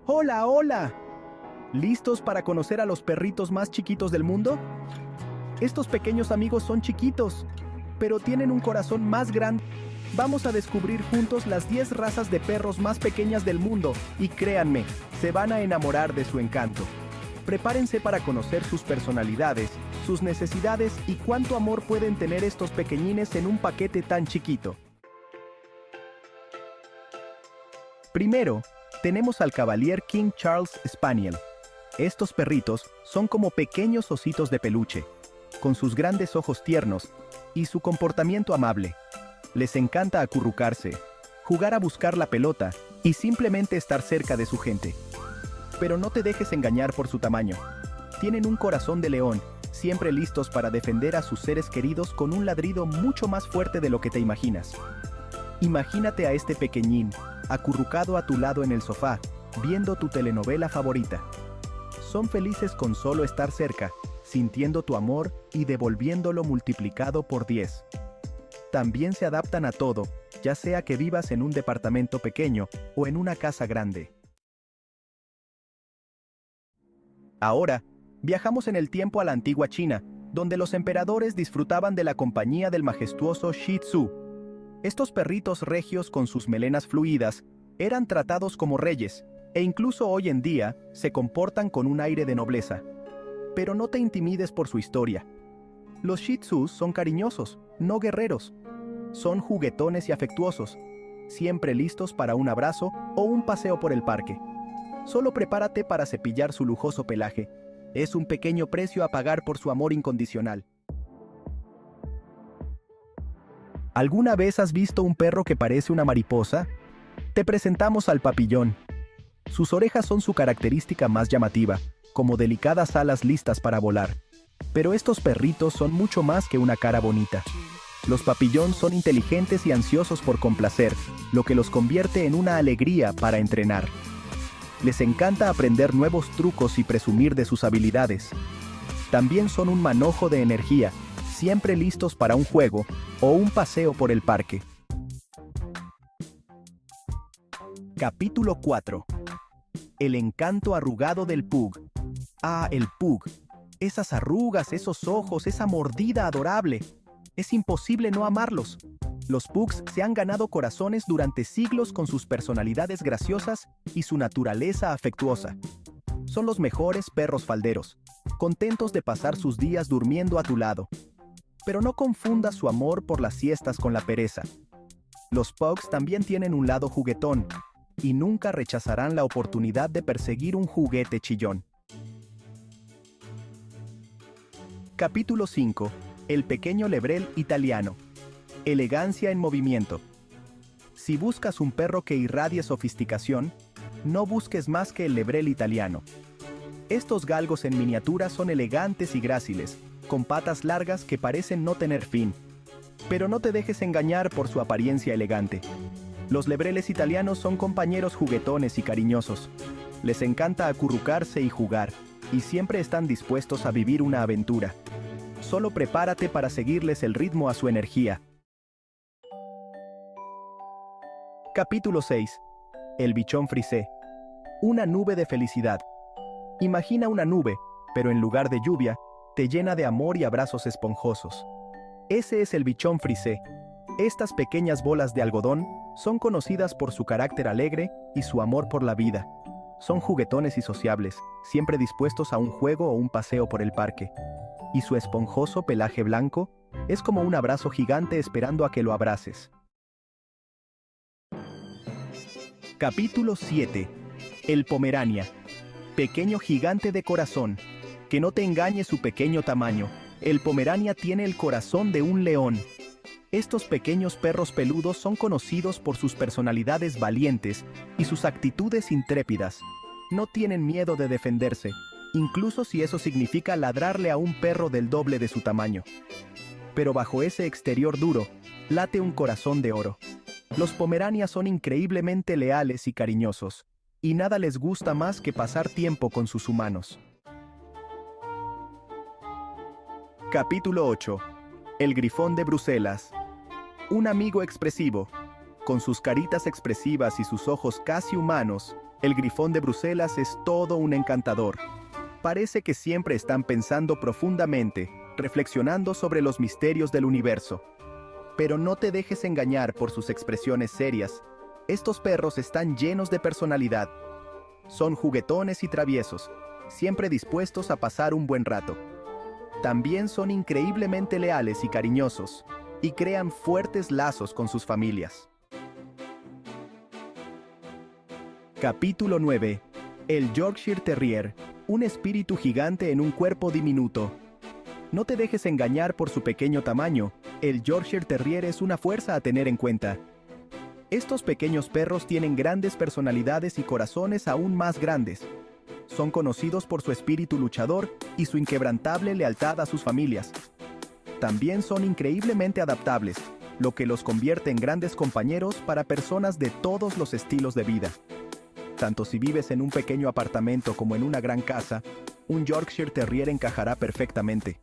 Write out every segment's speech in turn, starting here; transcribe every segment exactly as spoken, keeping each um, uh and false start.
¡Hola, hola! ¿Listos para conocer a los perritos más chiquitos del mundo? Estos pequeños amigos son chiquitos, pero tienen un corazón más grande. Vamos a descubrir juntos las diez razas de perros más pequeñas del mundo y créanme, se van a enamorar de su encanto. Prepárense para conocer sus personalidades, sus necesidades y cuánto amor pueden tener estos pequeñines en un paquete tan chiquito. Primero, tenemos al Cavalier King Charles Spaniel. Estos perritos son como pequeños ositos de peluche, con sus grandes ojos tiernos y su comportamiento amable. Les encanta acurrucarse, jugar a buscar la pelota y simplemente estar cerca de su gente. Pero no te dejes engañar por su tamaño. Tienen un corazón de león, siempre listos para defender a sus seres queridos con un ladrido mucho más fuerte de lo que te imaginas. Imagínate a este pequeñín, acurrucado a tu lado en el sofá, viendo tu telenovela favorita. Son felices con solo estar cerca, sintiendo tu amor y devolviéndolo multiplicado por diez. También se adaptan a todo, ya sea que vivas en un departamento pequeño o en una casa grande. Ahora, viajamos en el tiempo a la antigua China, donde los emperadores disfrutaban de la compañía del majestuoso Shih Tzu. Estos perritos regios con sus melenas fluidas eran tratados como reyes, e incluso hoy en día se comportan con un aire de nobleza. Pero no te intimides por su historia. Los Shih Tzus son cariñosos, no guerreros. Son juguetones y afectuosos, siempre listos para un abrazo o un paseo por el parque. Solo prepárate para cepillar su lujoso pelaje. Es un pequeño precio a pagar por su amor incondicional. ¿Alguna vez has visto un perro que parece una mariposa? Te presentamos al papillón. Sus orejas son su característica más llamativa, como delicadas alas listas para volar. Pero estos perritos son mucho más que una cara bonita. Los papillón son inteligentes y ansiosos por complacer, lo que los convierte en una alegría para entrenar. Les encanta aprender nuevos trucos y presumir de sus habilidades. También son un manojo de energía, siempre listos para un juego o un paseo por el parque. Capítulo cuatro. El encanto arrugado del pug. Ah, el pug. Esas arrugas, esos ojos, esa mordida adorable. Es imposible no amarlos. Los pugs se han ganado corazones durante siglos con sus personalidades graciosas y su naturaleza afectuosa. Son los mejores perros falderos, contentos de pasar sus días durmiendo a tu lado. Pero no confundas su amor por las siestas con la pereza. Los pugs también tienen un lado juguetón, y nunca rechazarán la oportunidad de perseguir un juguete chillón. Capítulo cinco. El pequeño lebrel italiano. Elegancia en movimiento. Si buscas un perro que irradie sofisticación, no busques más que el lebrel italiano. Estos galgos en miniatura son elegantes y gráciles, con patas largas que parecen no tener fin. Pero no te dejes engañar por su apariencia elegante. Los lebreles italianos son compañeros juguetones y cariñosos. Les encanta acurrucarse y jugar, y siempre están dispuestos a vivir una aventura. Solo prepárate para seguirles el ritmo a su energía. Capítulo seis. El bichón frisé. Una nube de felicidad. Imagina una nube, pero en lugar de lluvia, te llena de amor y abrazos esponjosos. Ese es el bichón frisé. Estas pequeñas bolas de algodón son conocidas por su carácter alegre y su amor por la vida. Son juguetones y sociables, siempre dispuestos a un juego o un paseo por el parque. Y su esponjoso pelaje blanco es como un abrazo gigante esperando a que lo abraces. Capítulo siete. El Pomerania. Pequeño gigante de corazón. Que no te engañe su pequeño tamaño. El Pomerania tiene el corazón de un león. Estos pequeños perros peludos son conocidos por sus personalidades valientes y sus actitudes intrépidas. No tienen miedo de defenderse, incluso si eso significa ladrarle a un perro del doble de su tamaño. Pero bajo ese exterior duro, late un corazón de oro. Los Pomeranias son increíblemente leales y cariñosos, y nada les gusta más que pasar tiempo con sus humanos. Capítulo ocho. El grifón de Bruselas. Un amigo expresivo. Con sus caritas expresivas y sus ojos casi humanos, el grifón de Bruselas es todo un encantador. Parece que siempre están pensando profundamente, reflexionando sobre los misterios del universo. Pero no te dejes engañar por sus expresiones serias. Estos perros están llenos de personalidad. Son juguetones y traviesos, siempre dispuestos a pasar un buen rato. También son increíblemente leales y cariñosos, y crean fuertes lazos con sus familias. Capítulo nueve. El Yorkshire Terrier, un espíritu gigante en un cuerpo diminuto. No te dejes engañar por su pequeño tamaño, el Yorkshire Terrier es una fuerza a tener en cuenta. Estos pequeños perros tienen grandes personalidades y corazones aún más grandes. Son conocidos por su espíritu luchador y su inquebrantable lealtad a sus familias. También son increíblemente adaptables, lo que los convierte en grandes compañeros para personas de todos los estilos de vida. Tanto si vives en un pequeño apartamento como en una gran casa, un Yorkshire Terrier encajará perfectamente.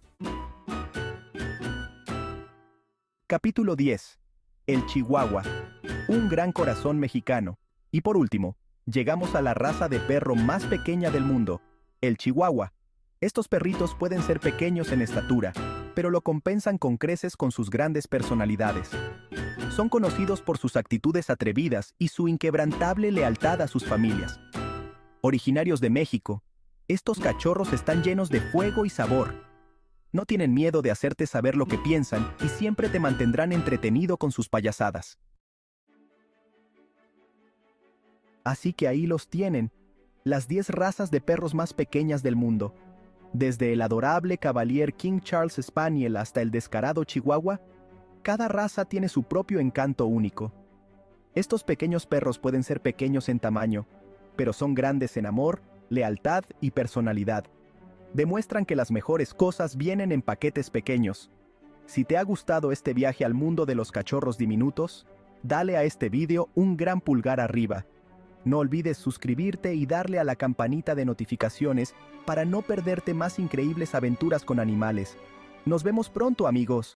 Capítulo diez. El Chihuahua, un gran corazón mexicano. Y por último, llegamos a la raza de perro más pequeña del mundo, el Chihuahua. Estos perritos pueden ser pequeños en estatura, pero lo compensan con creces con sus grandes personalidades. Son conocidos por sus actitudes atrevidas y su inquebrantable lealtad a sus familias. Originarios de México, estos cachorros están llenos de fuego y sabor. No tienen miedo de hacerte saber lo que piensan y siempre te mantendrán entretenido con sus payasadas. Así que ahí los tienen, las diez razas de perros más pequeñas del mundo. Desde el adorable Cavalier King Charles Spaniel hasta el descarado Chihuahua, cada raza tiene su propio encanto único. Estos pequeños perros pueden ser pequeños en tamaño, pero son grandes en amor, lealtad y personalidad. Demuestran que las mejores cosas vienen en paquetes pequeños. Si te ha gustado este viaje al mundo de los cachorros diminutos, dale a este vídeo un gran pulgar arriba. No olvides suscribirte y darle a la campanita de notificaciones para no perderte más increíbles aventuras con animales. Nos vemos pronto, amigos.